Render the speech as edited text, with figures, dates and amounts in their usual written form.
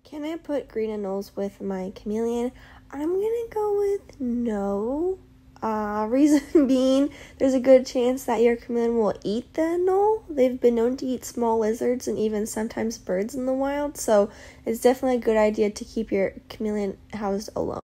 Can I put green anoles with my chameleon? I'm gonna go with no. Reason being, there's a good chance that your chameleon will eat the anole. They've been known to eat small lizards and even sometimes birds in the wild, so it's definitely a good idea to keep your chameleon housed alone.